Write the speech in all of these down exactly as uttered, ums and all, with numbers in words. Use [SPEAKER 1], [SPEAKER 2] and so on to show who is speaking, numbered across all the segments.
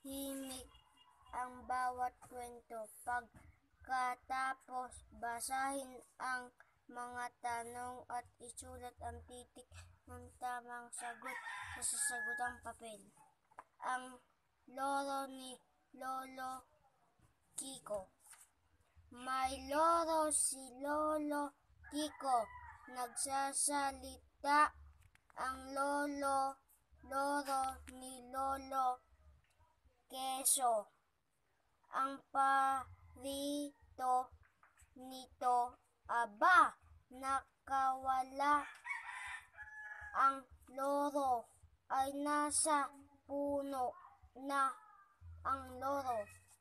[SPEAKER 1] Himik ang bawat kwento. Pagkatapos, basahin ang mga tanong at isulat ang titik ng tamang sagot sa sasagutang papel. Ang loro ni Lolo Kiko. May loro si Lolo Kiko. Nagsasalita ang lolo, loro ni Lolo Keso. Ang parito nito, aba, nakawala ang loro, ay nasa puno na ang loro.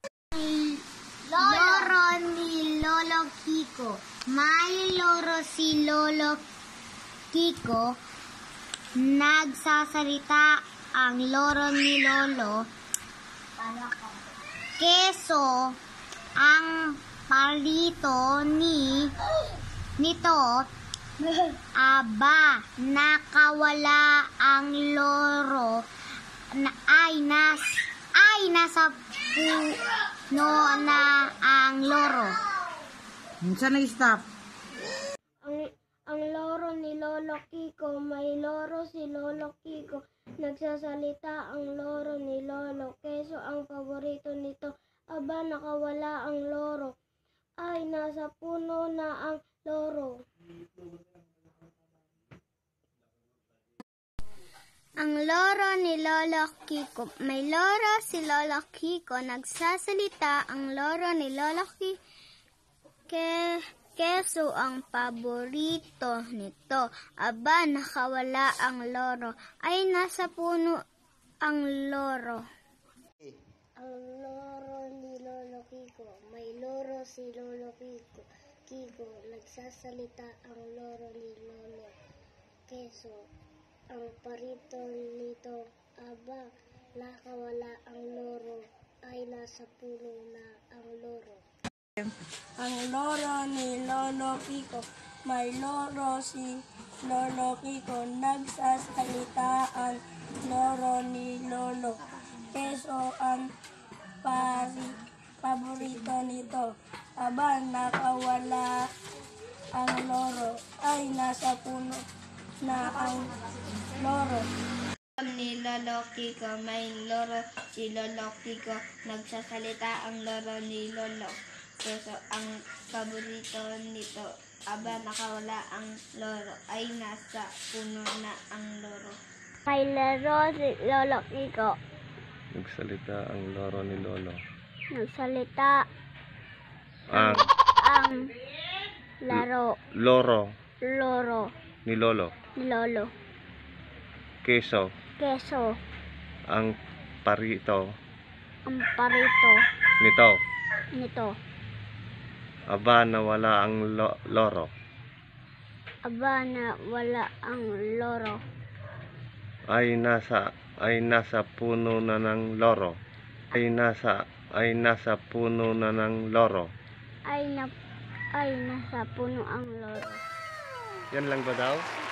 [SPEAKER 2] Loro ni Lolo Kiko. May loro si Lolo Kiko. Nagsasalita ang loro ni Lolo Keso. Ang parito ni nito, aba, nakawala ang loro, na, ay nas ay nasa puno na ang loro.
[SPEAKER 3] Saan nag-stop?
[SPEAKER 1] Ang, ang loro ni Lolo Kiko. May loro si Lolo Kiko. Nagsasalita ang loro ni Lolo Keso. Ang paborito nito, aba, nakawala ang loro, ay nasa puno na ang loro.
[SPEAKER 2] Ang loro ni Lolo Kiko. May loro si Lolo Kiko. Nagsasalita ang loro ni Lolo Kiko. Keso. Ang paborito nito, aba, nakawala ang loro, ay nasa puno ang loro.
[SPEAKER 1] Ang loro ni Lolo Kiko. May loro si Lolo Kiko. Kiko. Nagsasalita ang loro ni Lolo Keso. Ang parito nito, aba, nakawala ang loro, ay nasa puno na ang loro. Ang loro ni Lolo Kiko. May loro si Lolo Kiko. Nagsasalita ang loro ni Lolo Keso. Ang pari, paborito nito, aba, nakawala ang loro, ay nasa puno na ang loro.
[SPEAKER 2] Ni Lolo Kiko. May loro si Lolo Kiko. Nagsasalita ang loro ni Lolo Keso. Ang paborito nito, aba, nakawala ang loro, ay nasa puno na ang loro.
[SPEAKER 1] May loro si Lolo Kiko.
[SPEAKER 4] Nagsalita ang loro ni Lolo.
[SPEAKER 1] Nagsalita
[SPEAKER 4] Ang
[SPEAKER 1] ang laro
[SPEAKER 4] loro
[SPEAKER 1] loro
[SPEAKER 4] ni Lolo
[SPEAKER 1] ni Lolo
[SPEAKER 4] Keso.
[SPEAKER 1] Keso.
[SPEAKER 4] Ang parito
[SPEAKER 1] Ang parito
[SPEAKER 4] nito,
[SPEAKER 1] nito,
[SPEAKER 4] aba, nawala ang lo- loro,
[SPEAKER 1] aba, na wala ang loro,
[SPEAKER 4] ay nasa ay nasa puno na ng loro. Ay nasa ay nasa puno na ng loro.
[SPEAKER 1] ay na ay nasa puno ang loro.
[SPEAKER 4] Yan lang ba daw?